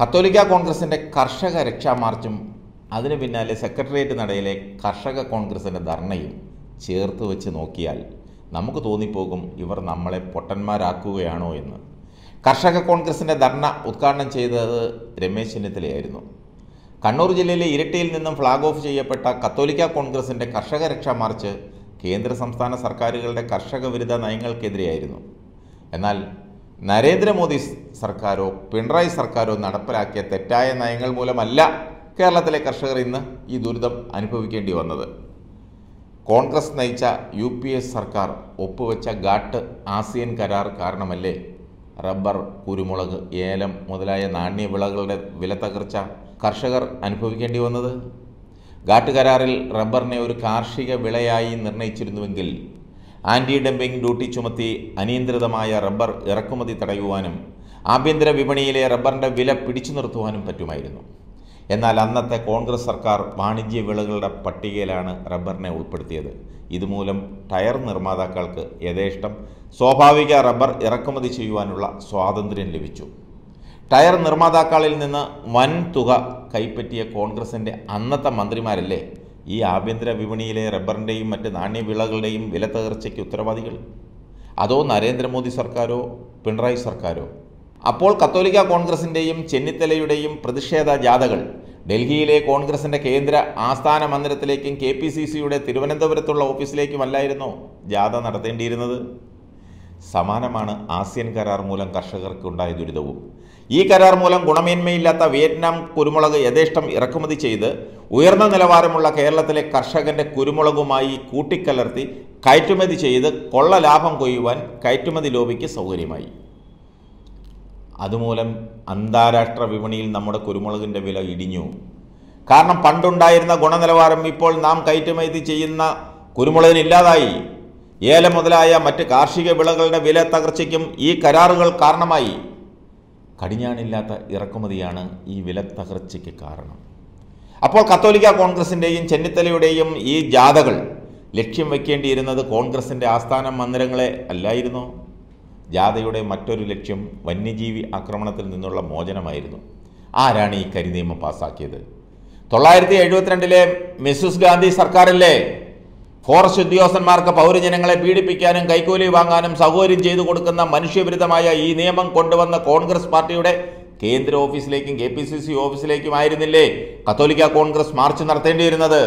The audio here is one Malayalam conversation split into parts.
കത്തോലിക്ക കോൺഗ്രസിൻ്റെ കർഷക രക്ഷാ മാർച്ചും അതിനു പിന്നാലെ സെക്രട്ടേറിയറ്റ് നടയിലെ കർഷക കോൺഗ്രസിൻ്റെ ധർണയും ചേർത്ത് വെച്ച് നോക്കിയാൽ നമുക്ക് തോന്നിപ്പോകും ഇവർ നമ്മളെ പൊട്ടന്മാരാക്കുകയാണോ എന്ന്. കർഷക കോൺഗ്രസിൻ്റെ ധർണ ഉദ്ഘാടനം ചെയ്തത് രമേശ് ചെന്നിത്തലയായിരുന്നു. കണ്ണൂർ ജില്ലയിലെ ഇരിട്ടിയിൽ നിന്നും ഫ്ലാഗ് ഓഫ് ചെയ്യപ്പെട്ട കത്തോലിക്ക കോൺഗ്രസിൻ്റെ കർഷക രക്ഷാ മാർച്ച് കേന്ദ്ര സംസ്ഥാന സർക്കാരുകളുടെ കർഷക വിരുദ്ധ നയങ്ങൾക്കെതിരെയായിരുന്നു. എന്നാൽ നരേന്ദ്രമോദി സർക്കാരോ പിണറായി സർക്കാരോ നടപ്പിലാക്കിയ തെറ്റായ നയങ്ങൾ മൂലമല്ല കേരളത്തിലെ കർഷകർ ഇന്ന് ഈ ദുരിതം അനുഭവിക്കേണ്ടി വന്നത്. കോൺഗ്രസ് നയിച്ച UPA സർക്കാർ ഒപ്പുവെച്ച ഘാട്ട് ആസിയൻ കരാർ കാരണമല്ലേ റബ്ബർ, കുരുമുളക്, ഏലം മുതലായ നാണ്യവിളകളുടെ വില തകർച്ച കർഷകർ അനുഭവിക്കേണ്ടി വന്നത്? ഘാട്ട് കരാറിൽ റബ്ബറിനെ ഒരു കാർഷിക വിളയായി നിർണയിച്ചിരുന്നുവെങ്കിൽ ആൻറ്റി ഡംപിംഗ് ഡ്യൂട്ടി ചുമത്തി അനിയന്ത്രിതമായ റബ്ബർ ഇറക്കുമതി തടയുവാനും ആഭ്യന്തര വിപണിയിലെ റബ്ബറിൻ്റെ വില പിടിച്ചു നിർത്തുവാനും പറ്റുമായിരുന്നു. എന്നാൽ അന്നത്തെ കോൺഗ്രസ് സർക്കാർ വാണിജ്യ വിളകളുടെ പട്ടികയിലാണ് റബ്ബറിനെ ഉൾപ്പെടുത്തിയത്. ഇതുമൂലം ടയർ നിർമ്മാതാക്കൾക്ക് യഥേഷ്ടം സ്വാഭാവിക റബ്ബർ ഇറക്കുമതി ചെയ്യുവാനുള്ള സ്വാതന്ത്ര്യം ലഭിച്ചു. ടയർ നിർമ്മാതാക്കളിൽ നിന്ന് വൻ തുക കൈപ്പറ്റിയ കോൺഗ്രസിൻ്റെ അന്നത്തെ മന്ത്രിമാരല്ലേ ഈ ആഭ്യന്തര വിപണിയിലെ റബ്ബറിൻ്റെയും മറ്റ് നാണ്യവിളകളുടെയും വില തകർച്ചയ്ക്ക് ഉത്തരവാദികൾ? അതോ നരേന്ദ്രമോദി സർക്കാരോ പിണറായി സർക്കാരോ? അപ്പോൾ കത്തോലിക്ക കോൺഗ്രസിൻ്റെയും ചെന്നിത്തലയുടെയും പ്രതിഷേധ ജാഥകൾ ഡൽഹിയിലെ കോൺഗ്രസിൻ്റെ കേന്ദ്ര ആസ്ഥാന മന്ദിരത്തിലേക്കും KPCCയുടെ തിരുവനന്തപുരത്തുള്ള ഓഫീസിലേക്കുമല്ലായിരുന്നോ ജാഥ നടത്തേണ്ടിയിരുന്നത്? സമാനമാണ് ആസിയൻ കരാർ മൂലം കർഷകർക്കുണ്ടായ ദുരിതവും. ഈ കരാർ മൂലം ഗുണമേന്മയില്ലാത്ത വിയറ്റ്നാം കുരുമുളക് യഥേഷ്ടം ഇറക്കുമതി ചെയ്ത് ഉയർന്ന നിലവാരമുള്ള കേരളത്തിലെ കർഷകൻ്റെ കുരുമുളകുമായി കൂട്ടിക്കലർത്തി കയറ്റുമതി ചെയ്ത് കൊള്ള ലാഭം കൊയ്യുവാൻ കയറ്റുമതി ലോബിക്ക് സൗകര്യമായി. അതുമൂലം അന്താരാഷ്ട്ര വിപണിയിൽ നമ്മുടെ കുരുമുളകിൻ്റെ വില ഇടിഞ്ഞു. കാരണം പണ്ടുണ്ടായിരുന്ന ഗുണനിലവാരം ഇപ്പോൾ നാം കയറ്റുമതി ചെയ്യുന്ന കുരുമുളകിന് ഇല്ലാതായി. ഏലം മുതലായ മറ്റ് കാർഷിക വിളകളുടെ വില തകർച്ചയ്ക്കും ഈ കരാറുകൾ കാരണമായി. കടിഞ്ഞാണില്ലാത്ത ഇറക്കുമതിയാണ് ഈ വില തകർച്ചയ്ക്ക് കാരണം. അപ്പോൾ കത്തോലിക്ക കോൺഗ്രസിൻ്റെയും ചെന്നിത്തലയുടെയും ഈ ജാഥകൾ ലക്ഷ്യം വയ്ക്കേണ്ടിയിരുന്നത് കോൺഗ്രസിൻ്റെ ആസ്ഥാന മന്ദിരങ്ങളെ അല്ലായിരുന്നോ? ജാഥയുടെ മറ്റൊരു ലക്ഷ്യം വന്യജീവി ആക്രമണത്തിൽ നിന്നുള്ള മോചനമായിരുന്നു. ആരാണ് ഈ കരിനിയമം പാസ്സാക്കിയത്? 1972 മിസസ് ഗാന്ധി സർക്കാരല്ലേ ഫോറസ്റ്റ് ഉദ്യോഗസ്ഥന്മാർക്ക് പൗരജനങ്ങളെ പീഡിപ്പിക്കാനും കൈക്കൂലി വാങ്ങാനും സൗകര്യം ചെയ്തു കൊടുക്കുന്ന മനുഷ്യവിരുദ്ധമായ ഈ നിയമം കൊണ്ടുവന്ന കോൺഗ്രസ് പാർട്ടിയുടെ കേന്ദ്ര ഓഫീസിലേക്കും KPCC ഓഫീസിലേക്കുമായിരുന്നില്ലേ കത്തോലിക്ക കോൺഗ്രസ് മാർച്ച് നടത്തേണ്ടിയിരുന്നത്?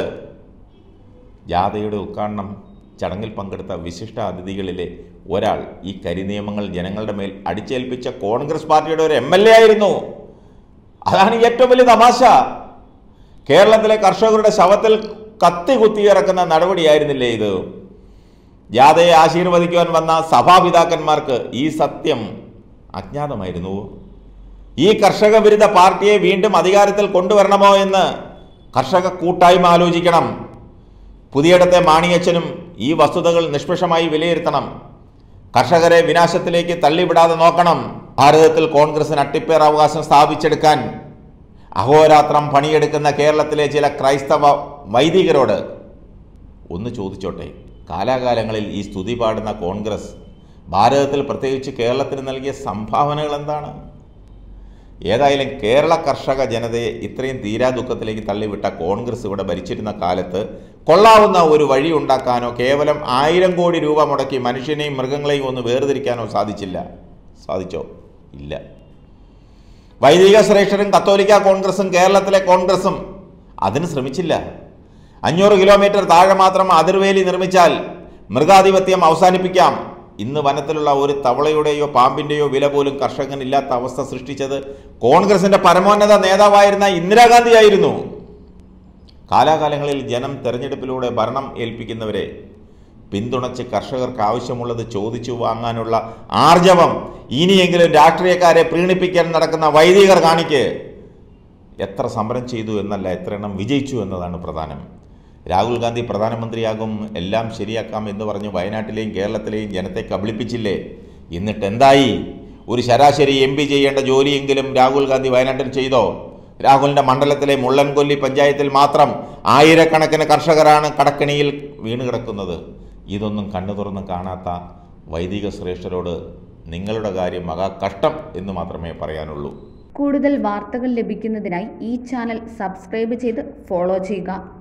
ജാഥയുടെ ഉദ്ഘാടനം ചടങ്ങിൽ പങ്കെടുത്ത വിശിഷ്ട അതിഥികളിലെ ഒരാൾ ഈ കരിനിയമങ്ങൾ ജനങ്ങളുടെ മേൽ അടിച്ചേൽപ്പിച്ച കോൺഗ്രസ് പാർട്ടിയുടെ ഒരു MLA ആയിരുന്നു. അതാണ് ഏറ്റവും വലിയ തമാശ. കേരളത്തിലെ കർഷകരുടെ ശവത്തിൽ കത്തി കുത്തിയിറക്കുന്ന നടപടിയായിരുന്നില്ലേ ഇത്? ജാഥയെ ആശീർവദിക്കുവാൻ വന്ന സഭാപിതാക്കന്മാർക്ക് ഈ സത്യം അജ്ഞാതമായിരുന്നു. ഈ കർഷക വിരുദ്ധ പാർട്ടിയെ വീണ്ടും അധികാരത്തിൽ കൊണ്ടുവരണമോ എന്ന് കർഷക കൂട്ടായ്മ ആലോചിക്കണം. പുതിയിടത്തെ മാണിയച്ചനും ഈ വസ്തുതകൾ നിഷ്പക്ഷമായി വിലയിരുത്തണം. കർഷകരെ വിനാശത്തിലേക്ക് തള്ളിവിടാതെ നോക്കണം. ഭാരതത്തിൽ കോൺഗ്രസിന് അട്ടിപ്പേർ അവകാശം സ്ഥാപിച്ചെടുക്കാൻ അഹോരാത്രം പണിയെടുക്കുന്ന കേരളത്തിലെ ചില ക്രൈസ്തവ വൈദികരോട് ഒന്ന് ചോദിച്ചോട്ടെ, കാലാകാലങ്ങളിൽ ഈ സ്തുതി പാടുന്ന കോൺഗ്രസ് ഭാരതത്തിൽ പ്രത്യേകിച്ച് കേരളത്തിന് നൽകിയ സംഭാവനകൾ എന്താണ്? ഏതായാലും കേരള കർഷക ജനതയെ ഇത്രയും തീരാ ദുഃഖത്തിലേക്ക് തള്ളിവിട്ട കോൺഗ്രസ് ഇവിടെ ഭരിച്ചിരുന്ന കാലത്ത് കൊള്ളാവുന്ന ഒരു വഴി ഉണ്ടാക്കാനോ കേവലം 1000 കോടി രൂപ മുടക്കി മനുഷ്യനെയും മൃഗങ്ങളെയും ഒന്ന് വേർതിരിക്കാനോ സാധിച്ചില്ല. സാധിച്ചോ? ഇല്ല. വൈദിക ശ്രേഷ്ഠരും കത്തോലിക്ക കോൺഗ്രസും കേരളത്തിലെ കോൺഗ്രസും അതിന് ശ്രമിച്ചില്ല. 500 കിലോമീറ്റർ താഴെ മാത്രം അതിർവേലി നിർമ്മിച്ചാൽ മൃഗാധിപത്യം അവസാനിപ്പിക്കാം. ഇന്ന് വനത്തിലുള്ള ഒരു തവളയുടെയോ പാമ്പിൻ്റെയോ വില പോലും കർഷകനില്ലാത്ത അവസ്ഥ സൃഷ്ടിച്ചത് കോൺഗ്രസിൻ്റെ പരമോന്നത നേതാവായിരുന്ന ഇന്ദിരാഗാന്ധിയായിരുന്നു. കാലാകാലങ്ങളിൽ ജനം തെരഞ്ഞെടുപ്പിലൂടെ ഭരണം ഏൽപ്പിക്കുന്നവരെ പിന്തുണച്ച് കർഷകർക്ക് ആവശ്യമുള്ളത് ചോദിച്ചു വാങ്ങാനുള്ള ആർജവം ഇനിയെങ്കിലും രാഷ്ട്രീയക്കാരെ പ്രീണിപ്പിക്കാൻ നടക്കുന്ന വൈദികർ കാണിക്ക്. എത്ര സമരം ചെയ്തു എന്നല്ല, എത്ര എണ്ണം വിജയിച്ചു എന്നതാണ് പ്രധാനം. രാഹുൽ ഗാന്ധി പ്രധാനമന്ത്രിയാകും, എല്ലാം ശരിയാക്കാം എന്ന് പറഞ്ഞ് വയനാട്ടിലെയും കേരളത്തിലെയും ജനത്തെ കബളിപ്പിച്ചില്ലേ? എന്നിട്ട് എന്തായി? ഒരു ശരാശരി MP ചെയ്യേണ്ട ജോലിയെങ്കിലും രാഹുൽ ഗാന്ധി വയനാട്ടിൽ ചെയ്തോ? രാഹുലിൻ്റെ മണ്ഡലത്തിലെ മുള്ളൻകൊല്ലി പഞ്ചായത്തിൽ മാത്രം ആയിരക്കണക്കിന് കർഷകരാണ് കടക്കെണിയിൽ വീണ് കിടക്കുന്നത്. ഇതൊന്നും കണ്ണു തുറന്ന് കാണാത്ത വൈദിക ശ്രേഷ്ഠരോട് നിങ്ങളുടെ കാര്യം മഹാ കഷ്ടം എന്ന് മാത്രമേ പറയാനുള്ളൂ. കൂടുതൽ വാർത്തകൾ ലഭിക്കുന്നതിനായി ഈ ചാനൽ സബ്സ്ക്രൈബ് ചെയ്ത് ഫോളോ ചെയ്യുക.